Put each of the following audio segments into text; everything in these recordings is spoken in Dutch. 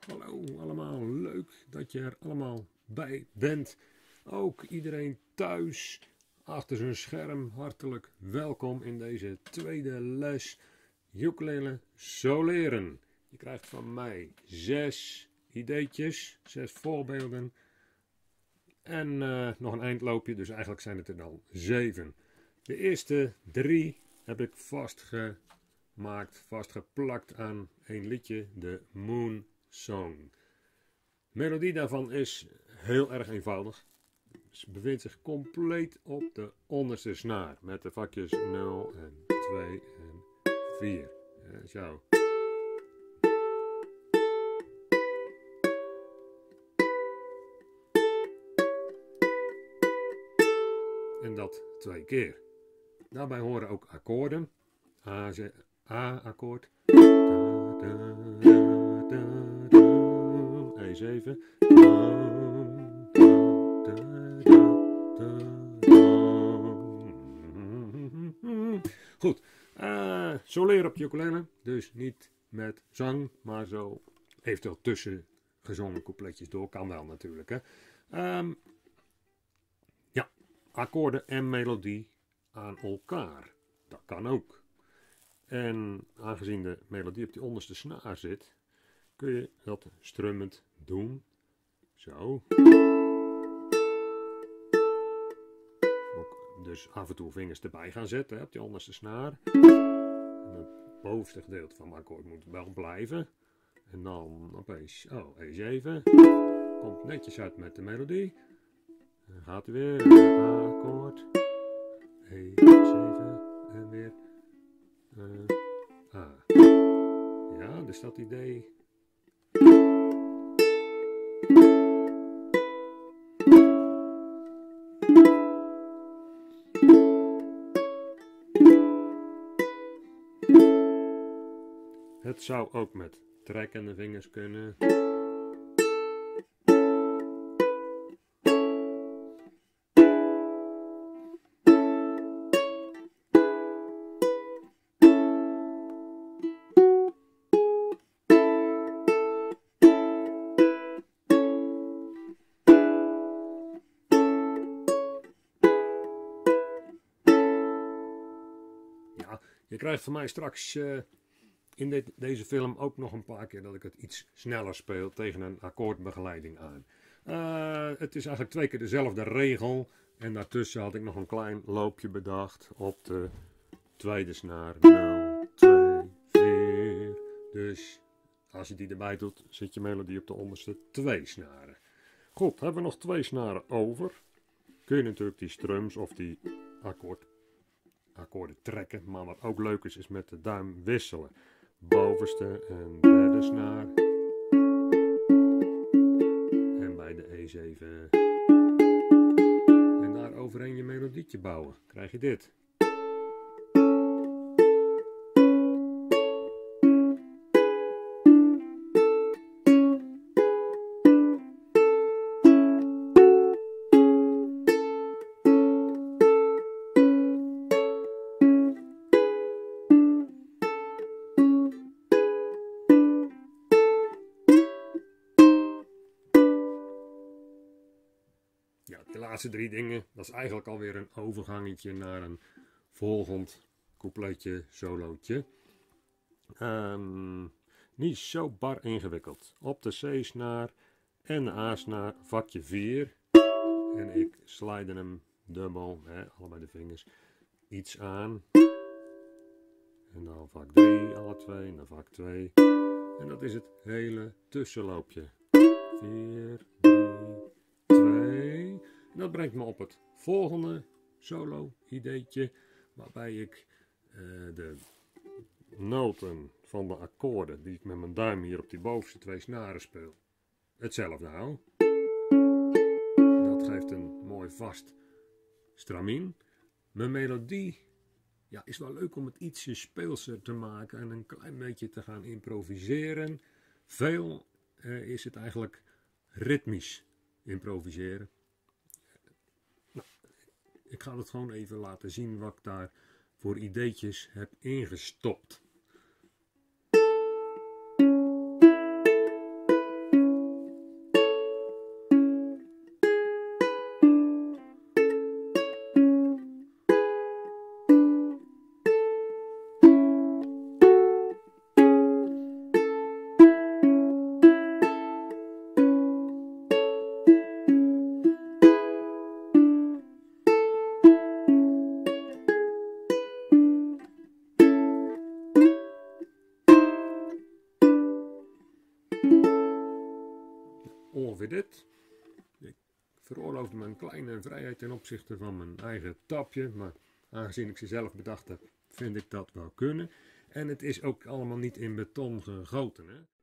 Hallo allemaal, leuk dat je er allemaal bij bent. Ook iedereen thuis, achter zijn scherm, hartelijk welkom in deze tweede les ukulele soleren. Je krijgt van mij 6 ideetjes, 6 voorbeelden en nog een eindloopje, dus eigenlijk zijn het er dan 7. De eerste 3 heb ik vastgeplakt aan een liedje, de Moon Song. De melodie daarvan is heel erg eenvoudig. Ze bevindt zich compleet op de onderste snaar met de vakjes 0 en 2 en 4. Zo. En dat 2 keer. Daarbij horen ook akkoorden. A-akkoord. E7. Goed. Soleren op je ukulele. Dus niet met zang, maar zo eventueel tussen gezongen coupletjes door. Kan wel natuurlijk. Hè. Ja, akkoorden en melodie aan elkaar. Dat kan ook. En aangezien de melodie op die onderste snaar zit, kun je dat strummend doen. Zo. Ook dus af en toe vingers erbij gaan zetten hè, op die onderste snaar. En het bovenste gedeelte van mijn akkoord moet wel blijven. En dan opeens, E7. Komt netjes uit met de melodie. Dan gaat hij weer. A-akkoord. E7. En weer A. Ja, dus dat idee. Het zou ook met trekkende vingers kunnen. Ja, je krijgt van mij straks in deze film ook nog een paar keer dat ik het iets sneller speel tegen een akkoordbegeleiding aan. Het is eigenlijk 2 keer dezelfde regel. En daartussen had ik nog een klein loopje bedacht op de tweede snaar. 0, 2, 4. Dus als je die erbij doet, zit je melodie op de onderste 2 snaren. Goed, hebben we nog 2 snaren over. Kun je natuurlijk die strums of die akkoorden trekken. Maar wat ook leuk is, is met de duim wisselen. Bovenste en derde snaar. En bij de E7. En daar overheen je melodietje bouwen. Krijg je dit. Ja, de laatste 3 dingen, dat is eigenlijk alweer een overgangetje naar een volgend coupletje, solootje. Niet zo bar ingewikkeld. Op de C-snaar en de A-snaar vakje 4. En ik slide hem dubbel, allebei de vingers, iets aan. En dan vak 3, alle 2, en dan vak 2. En dat is het hele tussenloopje. 4, 3, 2. En dat brengt me op het volgende solo ideetje, waarbij ik de noten van de akkoorden die ik met mijn duim hier op die bovenste 2 snaren speel, hetzelfde hou. Dat geeft een mooi vast stramien. Mijn melodie is wel leuk om het ietsje speelser te maken en een klein beetje te gaan improviseren. Veel is het eigenlijk ritmisch improviseren. Nou, ik ga het gewoon even laten zien wat ik daar voor ideetjes heb ingestopt. Ongeveer dit. Ik veroorloofde me een kleine vrijheid ten opzichte van mijn eigen tapje, maar aangezien ik ze zelf bedacht heb, vind ik dat wel kunnen. En het is ook allemaal niet in beton gegoten, hè.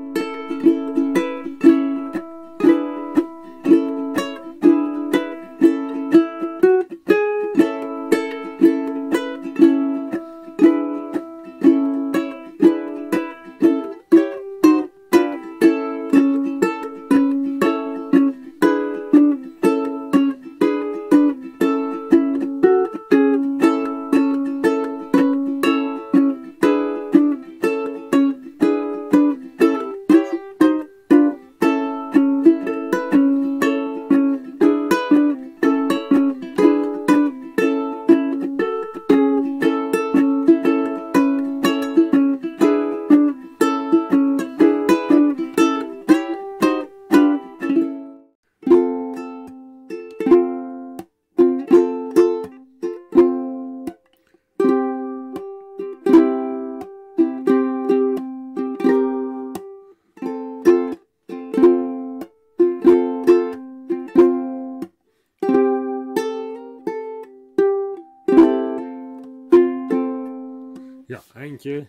Ja, eindje.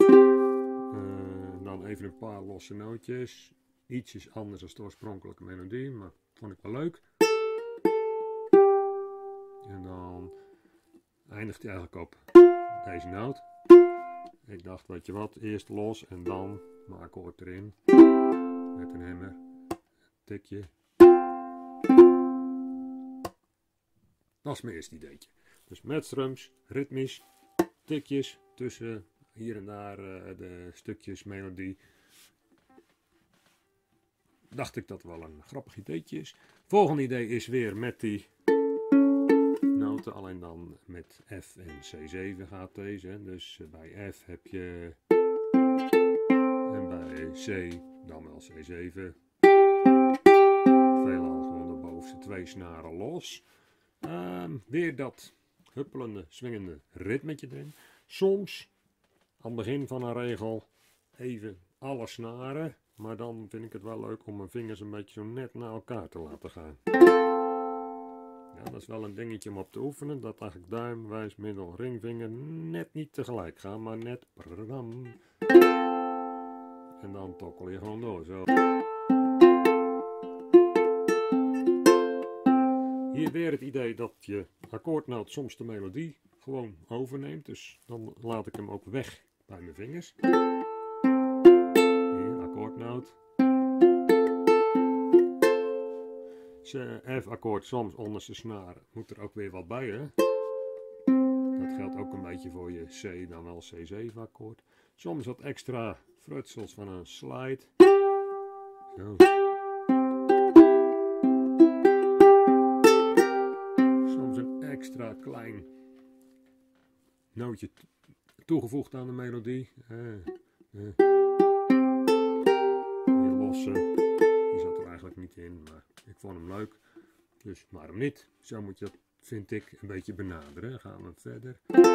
Dan even een paar losse nootjes. Ietsjes anders dan de oorspronkelijke melodie, maar vond ik wel leuk. En dan eindigt hij eigenlijk op deze noot. Ik dacht, weet je wat, eerst los en dan mijn akkoord erin. Met een hammer. Tikje. Dat is mijn eerste ideetje. Dus met strums, ritmisch, tikjes tussen hier en daar de stukjes melodie. Dacht ik dat wel een grappig ideetje is. Volgende idee is weer met die noten, alleen dan met F en C7 gaat deze. Dus bij F heb je en bij C dan wel C7. Veelal gewoon de bovenste twee snaren los. Weer dat huppelende, swingende ritmetje erin. Soms, aan het begin van een regel, even alle snaren. Maar dan vind ik het wel leuk om mijn vingers een beetje zo net naar elkaar te laten gaan. Ja, dat is wel een dingetje om op te oefenen. Dat eigenlijk duim, wijs, middel, ringvinger net niet tegelijk gaan, maar net. En dan tokkel je gewoon door. Zo. Hier weer het idee dat je akkoordnoot soms de melodie gewoon overneemt. Dus dan laat ik hem ook weg bij mijn vingers. Hier, akkoordnoot. F-akkoord soms onderste snaar moet er ook weer wat bij, hè. Dat geldt ook een beetje voor je C, dan wel C7 akkoord. Soms wat extra frutsels van een slide. Zo. Soms een extra klein nootje toegevoegd aan de melodie. Die losse, die zat er eigenlijk niet in, maar ik vond hem leuk. Dus waarom niet? Zo moet je dat, vind ik, een beetje benaderen. Gaan we verder.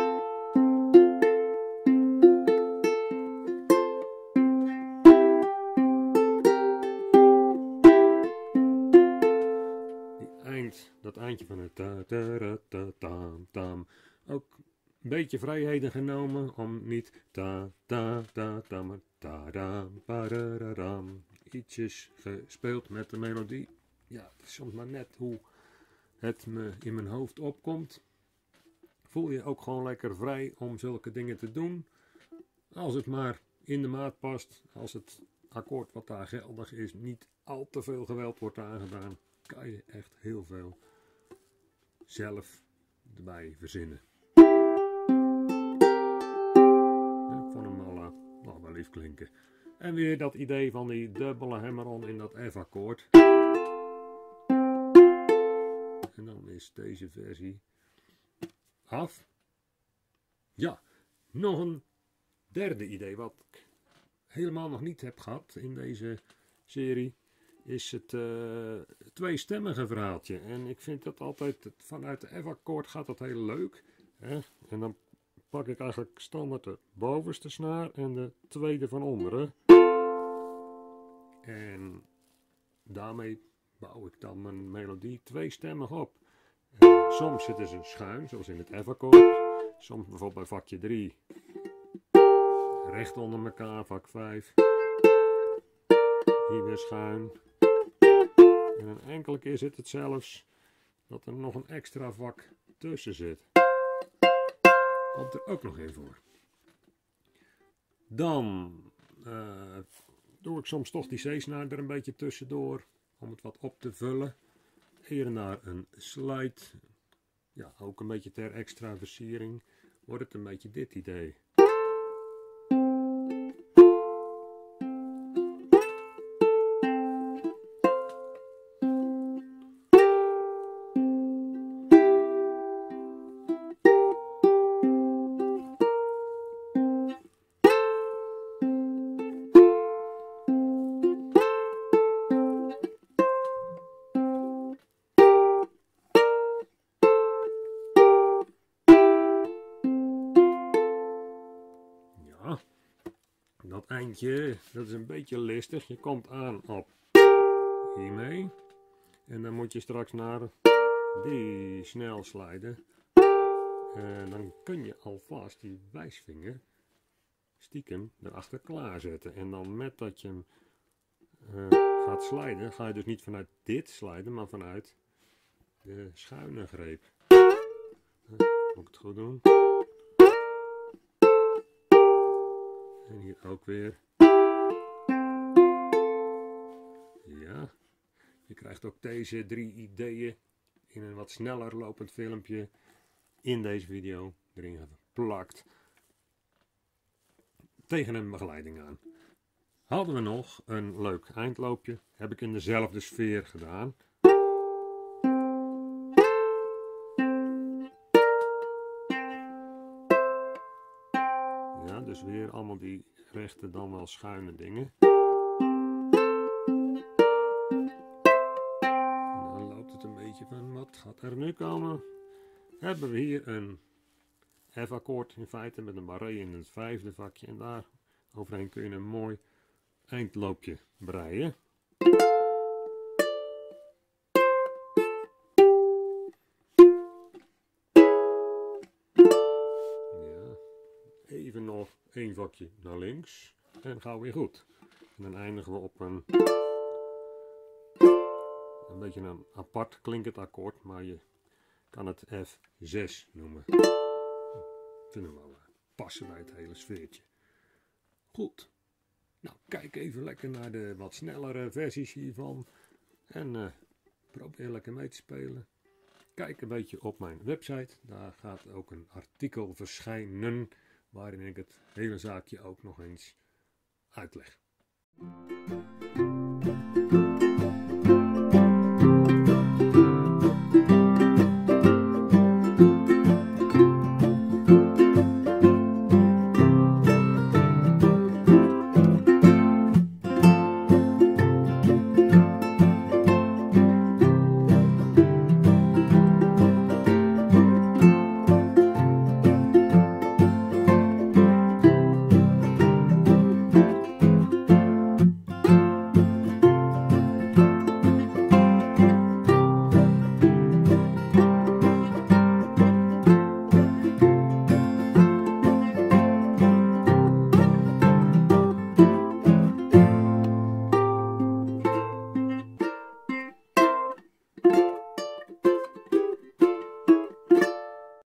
Dat eindje van het ta-ta-ra-ta-tam-tam. Ook een beetje vrijheden genomen om niet ta-ta-ta-tam, maar ta-dam-pa-ra-ra-ram. Ietsjes gespeeld met de melodie. Ja, het is soms maar net hoe het me in mijn hoofd opkomt. Voel je ook gewoon lekker vrij om zulke dingen te doen. Als het maar in de maat past. Als het akkoord wat daar geldig is niet al te veel geweld wordt aangedaan. Kan je echt heel veel zelf erbij verzinnen. Ja, ik vond hem al nog wel lief klinken. En weer dat idee van die dubbele hammer-on in dat F-akkoord. En dan is deze versie af. Ja, nog een derde idee wat ik helemaal nog niet heb gehad in deze serie. Is het tweestemmige verhaaltje. En ik vind dat altijd, vanuit de F-akkoord gaat dat heel leuk. Hè? En dan pak ik eigenlijk standaard de bovenste snaar en de tweede van onderen. En daarmee bouw ik dan mijn melodie tweestemmig op. Soms zitten ze schuin, zoals in het F-akkoord. Soms bijvoorbeeld bij vakje 3. Recht onder elkaar, vak 5. Hier weer schuin. En een enkele keer zit het zelfs dat er nog een extra vak tussen zit. Komt er ook nog in voor. Dan doe ik soms toch die C-snaar er een beetje tussendoor. Om het wat op te vullen. Hier en daar een slide. Ja, ook een beetje ter extra versiering. Wordt het een beetje dit idee. Dat eindje, dat is een beetje listig. Je komt aan op hiermee. En dan moet je straks naar die snel sliden. En dan kun je alvast die wijsvinger stiekem erachter klaarzetten. En dan met dat je hem gaat sliden, ga je dus niet vanuit dit sliden, maar vanuit de schuine greep. Moet ik het goed doen? En hier ook weer. Ja, je krijgt ook deze 3 ideeën in een wat sneller lopend filmpje in deze video erin geplakt. Tegen een begeleiding aan. Hadden we nog een leuk eindloopje. Heb ik in dezelfde sfeer gedaan. Ja, dus weer allemaal die rechte dan wel schuine dingen. En dan loopt het een beetje van wat gaat er nu komen. Hebben we hier een F-akkoord in feite met een barré in het 5e vakje. En daar overheen kun je een mooi eindloopje breien. Ja, even nog 1 vakje naar links en gauw weer goed. En dan eindigen we op een beetje een apart klinkend akkoord, maar je kan het F6 noemen. Vinden we wel passen bij het hele sfeertje. Goed. Nou, kijk even lekker naar de wat snellere versies hiervan. En probeer lekker mee te spelen. Kijk een beetje op mijn website. Daar gaat ook een artikel verschijnen. Waarin ik het hele zaakje ook nog eens uitleg.